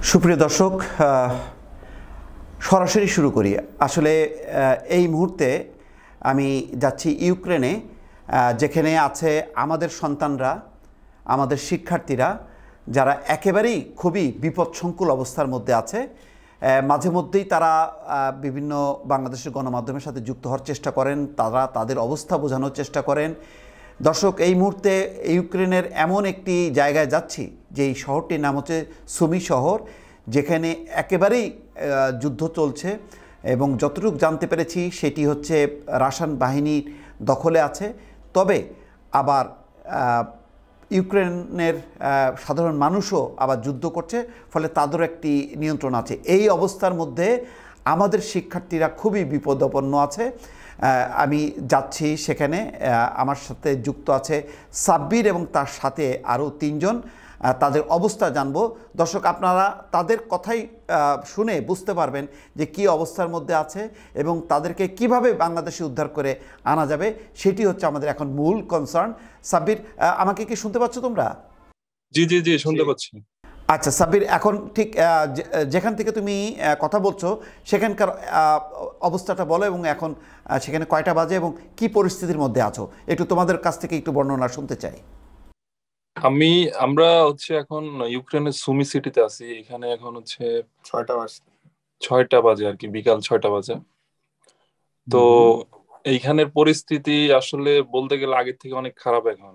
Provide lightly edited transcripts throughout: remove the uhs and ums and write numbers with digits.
সুপ্রিয় দর্শক, সরাসরি শুরু করি। আসলে এই মুহূর্তে আমি যাচ্ছি ইউক্রেনে, যেখানে আছে আমাদের সন্তানরা, আমাদের শিক্ষার্থীরা, যারা একেবারেই খুবই বিপদসংকুল অবস্থার মধ্যে আছে। মাঝে মধ্যেই তারা বিভিন্ন বাংলাদেশের গণমাধ্যমের সাথে যুক্ত হওয়ার চেষ্টা করেন, তারা তাদের অবস্থা বোঝানোর চেষ্টা করেন। দর্শক, এই মুহূর্তে ইউক্রেনের এমন একটি জায়গায় যাচ্ছি যে এই শহরটির নাম হচ্ছে সুমি শহর, যেখানে একেবারেই যুদ্ধ চলছে এবং যতটুকু জানতে পেরেছি সেটি হচ্ছে রাশিয়ান বাহিনীর দখলে আছে। তবে আবার ইউক্রেনের সাধারণ মানুষও আবার যুদ্ধ করছে, ফলে তাদেরও একটি নিয়ন্ত্রণ আছে। এই অবস্থার মধ্যে আমাদের শিক্ষার্থীরা খুবই বিপদাপন্ন আছে। আমি যাচ্ছি সেখানে, আমার সাথে যুক্ত আছে সাব্বির এবং তার সাথে আরও তিনজন। তাদের অবস্থা জানবো। দর্শক, আপনারা তাদের কথাই শুনে বুঝতে পারবেন যে কী অবস্থার মধ্যে আছে এবং তাদেরকে কিভাবে বাংলাদেশে উদ্ধার করে আনা যাবে, সেটি হচ্ছে আমাদের এখন মূল কনসার্ন। সাব্বির, আমাকে কি শুনতে পাচ্ছ তোমরা? জি জি জি, শুনতে পাচ্ছি। আচ্ছা সাব্বির, এখন ঠিক যেখান থেকে তুমি কথা বলছো সেখানকার অবস্থাটা বলো এবং এখন সেখানে কয়টা বাজে এবং কি পরিস্থিতির মধ্যে আছো, একটু তোমাদের কাছ থেকে একটু বর্ণনা শুনতে চাই। আমরা হচ্ছে এখন ইউক্রেনের সুমি সিটিতে আছি। এখানে এখন হচ্ছে 6টা বাজে আর কি, বিকাল 6টা বাজে। তো এইখানের পরিস্থিতি আসলে বলতে গেলে আগের থেকে অনেক খারাপ। এখন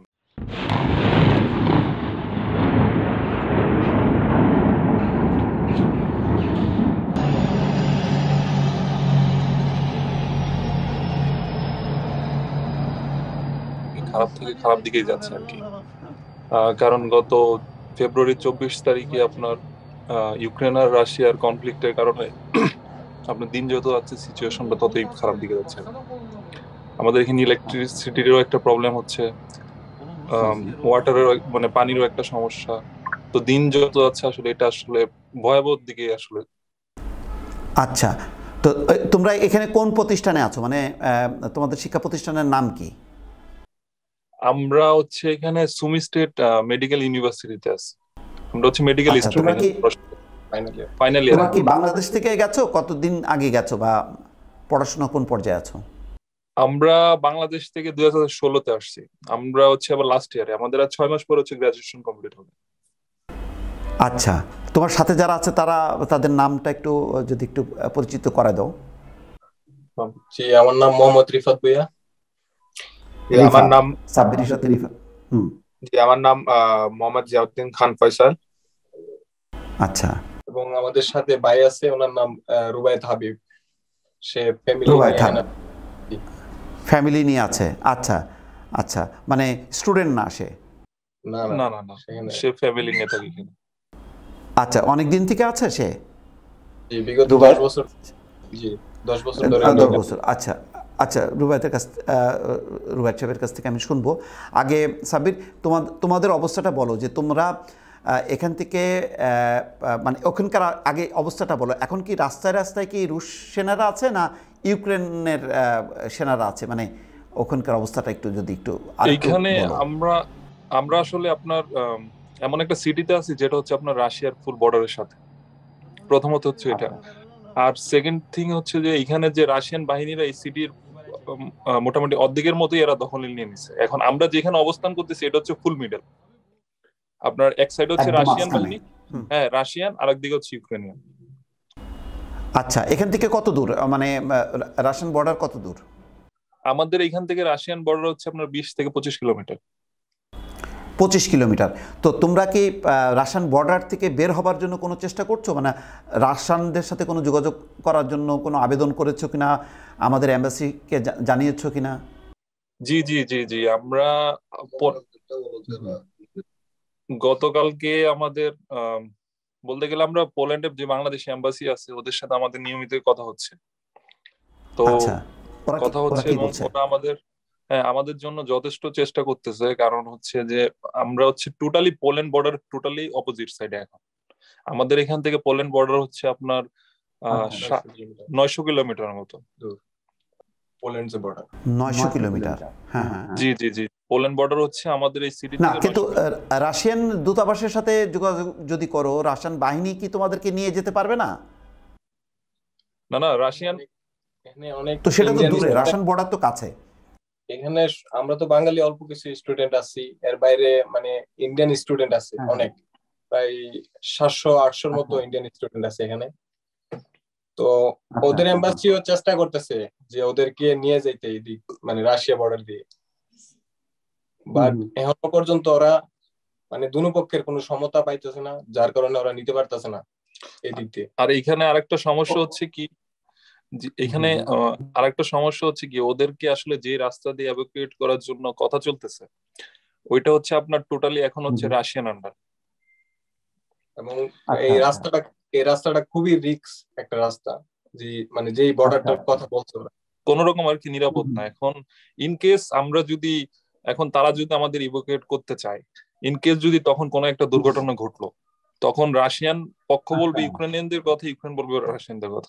খারাপ থেকে খারাপ দিকেই যাচ্ছে আর কি। কারণ গত ফেব্রুয়ারি 24 তারিখে আপনার ইউক্রেন আর রাশিয়ার কনফ্লিক্টের কারণে আপনার দিন যত যাচ্ছে সিচুয়েশনটা ততই খারাপ দিকে যাচ্ছে। আমাদের এখানে ইলেকট্রিসিটিরও একটা প্রবলেম হচ্ছে, ওয়াটারের মানে পানিরও একটা সমস্যা। তো দিন যত যাচ্ছে আসলে এটা আসলে ভয়াবহ দিকে আসলে। আচ্ছা, তো তোমরা এখানে কোন প্রতিষ্ঠানে আছো, মানে তোমাদের শিক্ষা প্রতিষ্ঠানের নাম কি? আমরা হচ্ছে এখানে সুমি স্টেট মেডিকেল ইউনিভার্সিটিতে আছি। আমরা হচ্ছে মেডিকেল স্টুডেন্ট, ফাইনাল ইয়ার। তোমরা কি বাংলাদেশ থেকে গেছো? কতদিন আগে গেছো বা পড়াশোনা কোন পর্যায়ে আছো? আমরা বাংলাদেশ থেকে 2016-তে আসছি। আমরা হচ্ছে আবার লাস্ট ইয়ারে, আমাদের আর 6 মাস পর হচ্ছে গ্রাজুয়েশন কমপ্লিট হবে। আচ্ছা, তোমার সাথে যারা আছে তারা, তাদের নামটা একটু যদি একটু পরিচিত করে দাও। জি, আমার নাম মোহাম্মদ রিফাত ভুঁইয়া। আমার নাম সাব্বির সাথে রিফাত। জি, আমার নাম মোহাম্মদ জিয়াউদ্দিন খান ফয়সাল। আচ্ছা, এবং আমাদের সাথে ভাই আছে, ওনার নাম রুবায়েত হাবিব। সে ফ্যামিলি নিয়ে আছে। আচ্ছা আচ্ছা, মানে স্টুডেন্ট না সে? না না না, সে ফ্যামিলি নিয়ে থাকে এখানে। আচ্ছা, অনেক দিন থেকে আছে সে? জি, বিগত 10 বছর। জি, 10 বছর ধরে। 10 বছর। আচ্ছা আচ্ছা, রুবায়েত সাহেবের কাছ থেকে আমি শুনবো। আগে সাব্বির, তোমাদের অবস্থাটা বলো, যে তোমরা এখান থেকে মানে ওখানকার আগে অবস্থাটা বলো। এখন কি রাস্তায় রাস্তায় কি রুশ সেনারা আছে না ইউক্রেনের সেনারা আছে, মানে ওখানকার অবস্থাটা একটু যদি একটু। এইখানে আমরা আসলে আপনার এমন একটা সিটিতে আছি যেটা হচ্ছে আপনার রাশিয়ার ফুল বর্ডারের সাথে। প্রথমত হচ্ছে এটা, আর সেকেন্ড থিং হচ্ছে যে এখানে যে রাশিয়ান বাহিনীরা এই সিটির মোটামুটি অর্ধেকের মতোই এরা দখলে নিয়ে নিছে। এখন আমরা যেখানে অবস্থান করতেছি এটা হচ্ছে ফুল মিডল। আপনার এক সাইড হচ্ছে রাশিয়ান বাহিনী, হ্যাঁ রাশিয়ান, আর একদিকে হচ্ছে ইউক্রেনিয়ান। আচ্ছা, এখান থেকে কত দূর, মানে রাশিয়ান বর্ডার কত দূর? আমাদের এখান থেকে রাশিয়ান বর্ডার হচ্ছে আপনার 20 থেকে 25 কিলোমিটার। 25 কিলোমিটার। তো তোমরা কি রাশিয়ান বর্ডার থেকে বের হবার জন্য কোনো চেষ্টা করছো, মানে রাশিয়ানদের সাথে কোনো যোগাযোগ করার জন্য কোনো আবেদন করেছো কিনা, আমাদের এম্বাসিকে জানিয়েছো কিনা? জি জি জি জি, আমরা গতকালকে আমাদের বলতে গেলে আমরা পোল্যান্ডের যে বাংলাদেশি এম্বাসি আছে ওদের সাথে আমাদের নিয়মিত কথা হচ্ছে। তো কথা হচ্ছে এবং ওরা আমাদের জন্য যথেষ্ট চেষ্টা করতেছে। কারণ হচ্ছে যে আমরা হচ্ছে totally Poland border totally opposite সাইডে। এখন আমাদের এখান থেকে পোল্যান্ড বর্ডার হচ্ছে আপনার 900 কিলোমিটার মতো দূর। পোল্যান্ড যে বর্ডার 900 কিলোমিটার। হ্যাঁ হ্যাঁ, জি জি জি, পোল্যান্ড বর্ডার হচ্ছে আমাদের এই সিটি না, থেকে কিন্তু রাশিয়ান দূতাবাসের সাথে যোগাযোগ যদি করো, রাশিয়ান বাহিনী কি তোমাদেরকে নিয়ে যেতে পারবে না? না না, রাশিয়ান এখানে অনেক তো সেটা তো ইন্ডিয়ান দূরে, রাশিয়ান বর্ডার তো কাছে। এখানে আমরা তো বাঙালি অল্প কিছু স্টুডেন্ট আছি, এর বাইরে মানে ইন্ডিয়ান স্টুডেন্ট আছে অনেক, প্রায় 700-800 মতো ইন্ডিয়ান স্টুডেন্ট আছে এখানে। তো ওদের এম্বাসিও চেষ্টা করতেছে যে ওদেরকে নিয়ে যাইতে এদিক মানে রাশিয়া বর্ডার দিয়ে, বাট এখনো পর্যন্ত ওরা মানে দুনো পক্ষের কোনো সমতা পাইতেছে না, যার কারণে ওরা নিতে পারতেছে না এদিক দিয়ে। আর এখানে আরেকটা সমস্যা হচ্ছে কি, এখানে আরেকটা সমস্যা হচ্ছে কি, ওদেরকে আসলে যে রাস্তা দিয়ে এভাকুয়েট করার জন্য কথা চলতেছে, ওইটা হচ্ছে আপনার টোটালি এখন হচ্ছে রাশিয়ান আন্ডার। এবং এই রাস্তাটা খুবই রিস্ক একটা রাস্তা, যে মানে যেই বর্ডারটার কথা বলছো ওরা, কোন রকম আর কি নিরাপদ না। এখন ইন কেস আমরা যদি, এখন তারা যদি আমাদের ইভোকেট করতে চায়, ইন কেস যদি তখন কোনো একটা দুর্ঘটনা ঘটলো, তখন রাশিয়ান পক্ষ বলবে ইউক্রেনিয়ানদের কথা, ইউক্রেন বলবে রাশিয়ানদের কথা।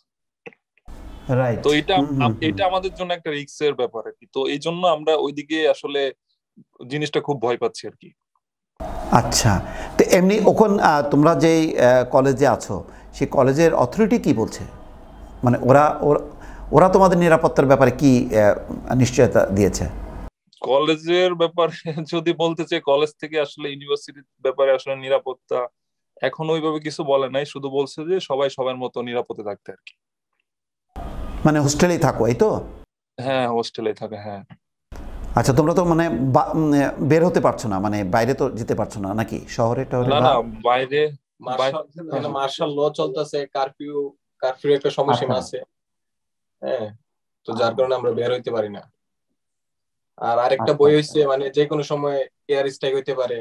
তো এটা আমাদের জন্য একটা রিস্কের ব্যাপার আর কি। তো এই জন্য আমরা ওইদিকে আসলে জিনিসটা খুব ভয় পাচ্ছি আর কি। আচ্ছা, তো এমনি ওখান তোমরা যেই কলেজে আছো, সেই কলেজের অথরিটি কি বলছে? মানে ওরা তোমাদের নিরাপত্তার ব্যাপারে কি নিশ্চয়তা দিয়েছে? কলেজের ব্যাপারে যদি বলতে চাই, কলেজ থেকে আসলে ইউনিভার্সিটির ব্যাপারে আসলে নিরাপত্তা এখন ওইভাবে কিছু বলে নাই, শুধু বলছে যে সবাই সবার মতো নিরাপদে থাকতে আর কি। মানে হোস্টেলেই থাকো, এই তো? হ্যাঁ, হোস্টেলে থাকে। হ্যাঁ। আচ্ছা, তোমরা তো মানে বের হতে পারছো না, মানে বাইরে তো যেতে পারছো না নাকি শহরে টহরে? না না, বাইরে মার্শাল ল চলতেছে, কারফিউ একটা সময়সীমা আছে। হ্যাঁ, তো যার কারণে আমরা বের হইতে পারি না। আর আরেকটা বই হইছে মানে যে কোনো সময় এয়ার স্ট্রাইক হইতে পারে।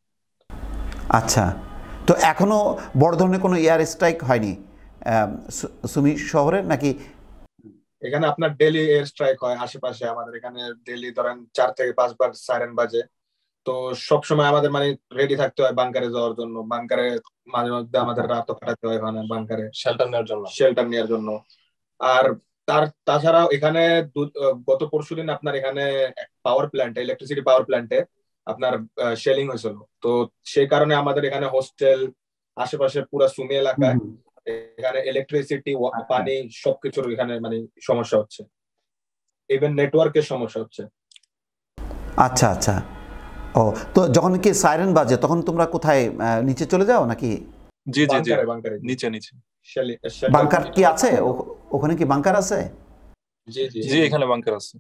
আচ্ছা, তো এখনো বড় ধরনের কোনো এয়ার স্ট্রাইক হয়নি সুমি শহরে নাকি? এখানে আপনার ডেইলি এয়ার স্ট্রাইক হয় আশেপাশে, আমাদের এখানে ডেইলি ধরেন 4 থেকে 5 বার সাইরেন বাজে। তো সবসময় আমাদের মানে রেডি থাকতে হয় বাংকারে যাওয়ার জন্য। বাংকারে মাঝে মধ্যে আমাদের রাতও কাটাতে হয় ওখানে বাংকারে শেল্টার নেওয়ার জন্য। আর তাছাড়াও এখানে গত পরশুদিন আপনার এখানে পাওয়ার প্ল্যান্টে, ইলেকট্রিসিটি পাওয়ার প্ল্যান্টে আপনার শেলিং হয়েছিল। তো সেই কারণে আমাদের এখানে হোস্টেল, আশেপাশে পুরো সুমি এলাকায় এখানে ইলেকট্রিসিটি, পানি সবকিছুর এখানে মানে সমস্যা হচ্ছে, ইভেন নেটওয়ার্কের সমস্যা হচ্ছে। আচ্ছা আচ্ছা, ও তো যখন কি সাইরেন বাজে তখন তোমরা কোথায়, নিচে চলে যাও নাকি? জি জি জি, নিচে নিচে। বাংকার কি আছে ওখানে? কি বাংকার আছে? জি জি জি, এখানে বাংকার আছে।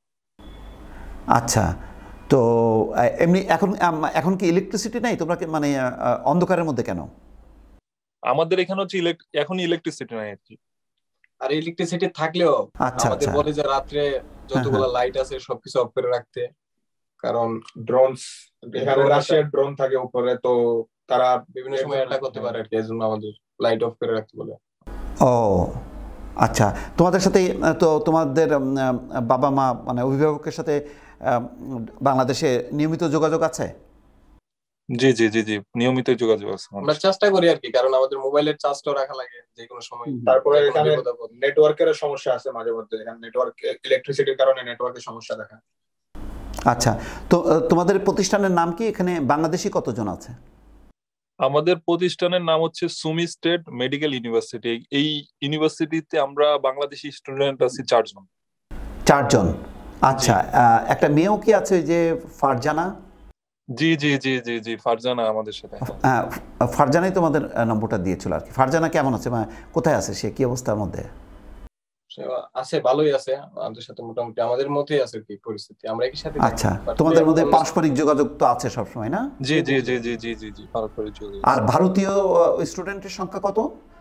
আচ্ছা, তো এমনি এখন কি ইলেকট্রিসিটি নাই? তোমরা মানে অন্ধকারের মধ্যে কেন? আমাদের এখানে হচ্ছে এখন ইলেকট্রিসিটি নাই আর কি। আর ইলেকট্রিসিটি থাকলেও আমাদের বলে যে রাত্রে যতগুলো লাইট আছে সবকিছু অফ করে রাখতে, কারণ ড্রোনস, এখানে রাশিয়ার ড্রোন থাকে উপরে, তো তারা বিভিন্ন সময় অ্যাটাক করতে পারে আর কি, এজন্য আমাদের লাইট অফ করে রাখতে বলে। ও আচ্ছা, তোমাদের সাথে তো তোমাদের বাবা মা মানে অভিভাবকের সাথে বাংলাদেশে নিয়মিত যোগাযোগ আছে? জি জি জি জি, নিয়মিত যোগাযোগ আছে। আমরা চেষ্টা করি আর কি, কারণ আমাদের মোবাইলের চার্জটাও রাখা লাগে যে কোনো সময়। তারপরে এখানে নেটওয়ার্কের সমস্যা আছে মাঝে মধ্যে, এখানে নেটওয়ার্ক, ইলেকট্রিসিটির কারণে নেটওয়ার্কের সমস্যা দেখা। আচ্ছা, তো তোমাদের প্রতিষ্ঠানের নাম কি? এখানে বাংলাদেশি কতজন আছে? আমাদের প্রতিষ্ঠানের নাম হচ্ছে সুমি স্টেট মেডিকেল ইউনিভার্সিটি। এই ইউনিভার্সিটিতে আমরা বাংলাদেশি স্টুডেন্ট আছি 4 জন। 4 জন, আচ্ছা। একটা মেয়েও কি আছে, যে ফারজানা? জি জি জি জি জি, ফারজানা আমাদের সাথে। ফারজানাই তোমাদের নম্বরটা দিয়েছিল আর কি। ফারজানা কেমন আছে, কোথায় আছে সে, কি অবস্থার মধ্যে আছে? ভালোই আছে, আমাদের সাথে মোটামুটি আমাদের মধ্যেই আছে কি পরিস্থিতি, আমরা একই সাথে। আচ্ছা, তোমাদের মধ্যে পারস্পরিক যোগাযোগ তো আছে সব সময় না? জি জি জি জি জি জি জি, পারস্পরিক যোগাযোগ। আর ভারতীয় স্টুডেন্টের সংখ্যা কত?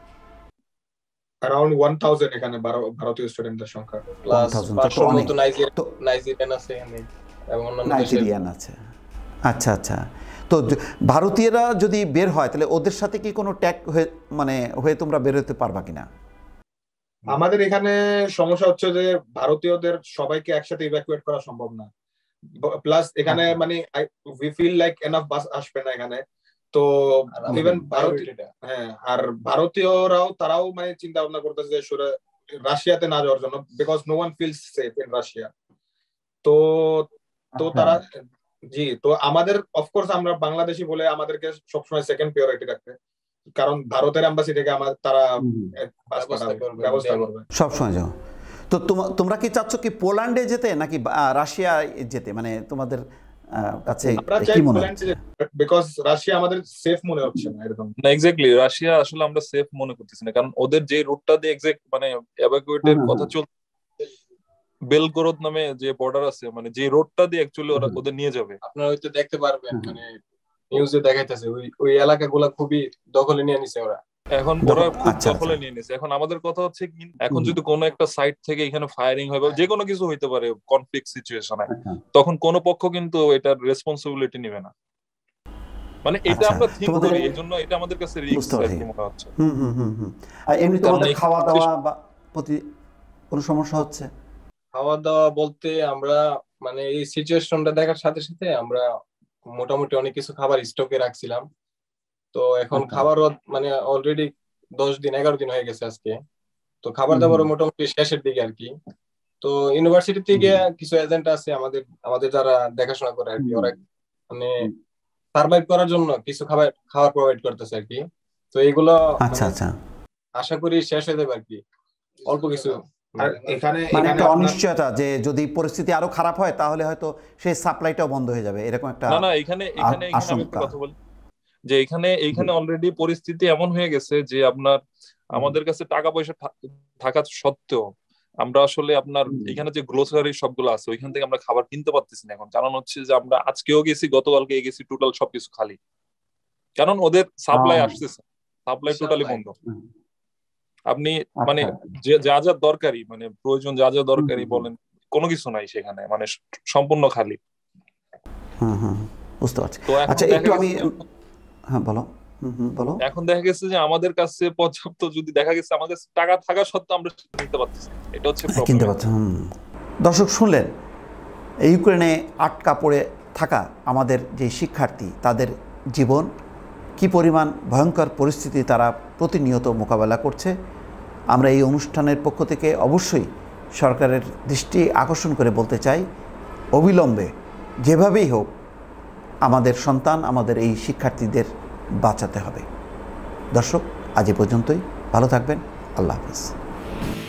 अराउंड 1000 এখানে ভারতীয় স্টুডেন্টদের সংখ্যা। প্লাস 500 মতো নাইজেরিয়ান আছে এখানে এবং অন্যান্য নাইজেরিয়ান আছে। আচ্ছা আচ্ছা, তো ভারতীয়রা যদি বের হয় তাহলে ওদের সাথে কি কোনো ট্যাগ হয়ে তোমরা বের হতে পারবা কিনা? আমাদের এখানে সমস্যা হচ্ছে যে ভারতীয়দের সবাইকে একসাথে ইভ্যাকুয়েট করা সম্ভব না। প্লাস এখানে মানে we feel like enough bus আসবে না এখানে। তো ইভেন আর ভারতীয়রাও তারাও মানে চিন্তা ভাবনা করতেছে যে রাশিয়াতে না যাওয়ার জন্য, because no one feels safe in Russia. তো তারা জি, তো আমাদের অফকোর্স আমরা বাংলাদেশি বলে আমাদেরকে সবসময় সেকেন্ড প্রায়োরিটি রাখবে, কারণ ভারতের এম্বাসি থেকে তারা ব্যবস্থা করবে সবসময় যাও। তো তোমরা কি চাচ্ছ কি পোল্যান্ডে যেতে নাকি রাশিয়ায় যেতে, মানে তোমাদের কাছে কি মনে হচ্ছে? বিকজ রাশিয়া আমাদের সেফ মনে হচ্ছে না এরকম। না, এক্স্যাক্টলি রাশিয়া আসলে আমরা সেফ মনে করতেছি না, কারণ ওদের যে রুটটা দিয়ে এক্সাক্ট মানে এভাকুয়েটের কথা চলছে, বেলগোরদ নামে যে বর্ডার আছে, মানে যে রোডটা দিয়ে অ্যাকচুয়ালি ওদের নিয়ে যাবে। আপনারা হয়তো দেখতে পারবেন, মানে নিউজে দেখাইতেছে ওই এলাকাগুলো খুবই দখলে নিয়ে নিছে ওরা। এখন ওরা খুব দখলে নিয়ে নিছে। এখন আমাদের কথা হচ্ছে এখন যদি কোনো একটা সাইড থেকে এখানে ফায়ারিং হয় বা যে কোনো কিছু হইতে পারে কনফ্লিক্ট সিচুয়েশনে, তখন কোনো পক্ষ কিন্তু এটার রেসপন্সিবিলিটি নেবে না। মানে এটা আমরা থিংক করি, এইজন্য এটা আমাদের কাছে রিস্ক মনে হচ্ছে। আর এমনি তোমাদের খাওয়া দাওয়া বা প্রতি কোনো সমস্যা হচ্ছে? খাওয়া দাওয়া বলতে আমরা মানে এই সিচুয়েশনটা দেখার সাথে সাথে আমরা মোটামুটি অনেক কিছু খাবার স্টকে রাখছিলাম। তো এখন খাবার মানে অলরেডি 10 দিন 11 দিন হয়ে গেছে আজকে। তো খাবার দাবার মোটামুটি শেষের দিকে আর কি। তো ইউনিভার্সিটি থেকে কিছু এজেন্ট আছে আমাদের যারা দেখাশোনা করে আর কি, ওরা মানে সার্ভাইভ করার জন্য কিছু খাবার প্রোভাইড করতেছে আর কি। তো এইগুলো আশা করি শেষ হয়ে যাবে আর কি, অল্প কিছু। আর এখানে একটা অনিশ্চয়তা যে যদি পরিস্থিতি আরো খারাপ হয় তাহলে হয়তো সেই সাপ্লাইটাও বন্ধ হয়ে যাবে, এরকম একটা না এখানে আমি একটা কথা বলি যে এইখানে অলরেডি পরিস্থিতি এমন হয়ে গেছে যে আপনার আমাদের কাছে টাকা পয়সা থাকা সত্ত্বেও আমরা আসলে আপনার এখানে যে গ্রোসারি সবগুলো আছে ওইখান থেকে আমরা খাবার কিনতে পারতেছি না এখন। কারণ হচ্ছে যে আমরা আজকেও গেছি, গতকালকে গেছি, টোটাল সবকিছু খালি, কারণ ওদের সাপ্লাই আসতেছে, সাপ্লাই টোটালি বন্ধ। আপনি মানে যা যা দরকারি, মানে প্রয়োজন যা যা দরকারি বলেন, কোনো কিছু নাই সেখানে, মানে সম্পূর্ণ খালি। বুঝতে পারছি। আচ্ছা একটু আমি বলো। এখন দেখা গেছে যে আমাদের কাছে পর্যাপ্ত, যদি দেখা গেছে আমাদের টাকা থাকা সত্ত্বেও আমরা কিনতে পারতেছি, এটা হচ্ছে কিনতে পারছি। দর্শক শুনলেন, ইউক্রেনে আটকা পড়ে থাকা আমাদের যে শিক্ষার্থী, তাদের জীবন কি পরিমাণ ভয়ঙ্কর পরিস্থিতি তারা প্রতিনিয়ত মোকাবেলা করছে। আমরা এই অনুষ্ঠানের পক্ষ থেকে অবশ্যই সরকারের দৃষ্টি আকর্ষণ করে বলতে চাই, অবিলম্বে যেভাবেই হোক আমাদের সন্তান, আমাদের এই শিক্ষার্থীদের বাঁচাতে হবে। দর্শক আজ এ পর্যন্তই, ভালো থাকবেন, আল্লাহ হাফেজ।